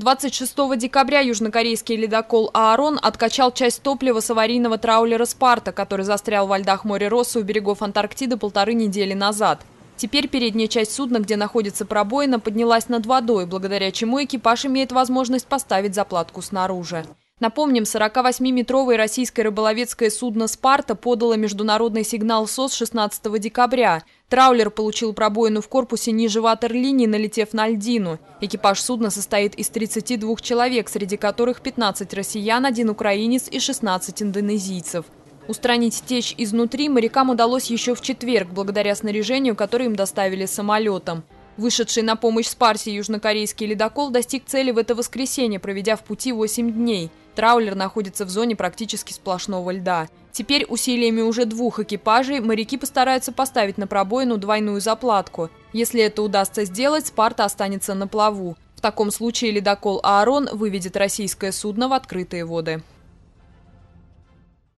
26 декабря южнокорейский ледокол «Аарон» откачал часть топлива с аварийного траулера «Спарта», который застрял во льдах моря Росса у берегов Антарктиды 1,5 недели назад. Теперь передняя часть судна, где находится пробоина, поднялась над водой, благодаря чему экипаж имеет возможность поставить заплатку снаружи. Напомним, 48-метровое российское рыболовецкое судно «Спарта» подало международный сигнал СОС 16 декабря. Траулер получил пробоину в корпусе ниже ватерлинии, налетев на льдину. Экипаж судна состоит из 32 человек, среди которых 15 россиян, 1 украинец и 16 индонезийцев. Устранить течь изнутри морякам удалось еще в четверг, благодаря снаряжению, которое им доставили самолетом. Вышедший на помощь «Спарсе» южнокорейский ледокол достиг цели в это воскресенье, проведя в пути 8 дней. Траулер находится в зоне практически сплошного льда. Теперь усилиями уже 2 экипажей моряки постараются поставить на пробоину двойную заплатку. Если это удастся сделать, «Спарта» останется на плаву. В таком случае ледокол «Аарон» выведет российское судно в открытые воды.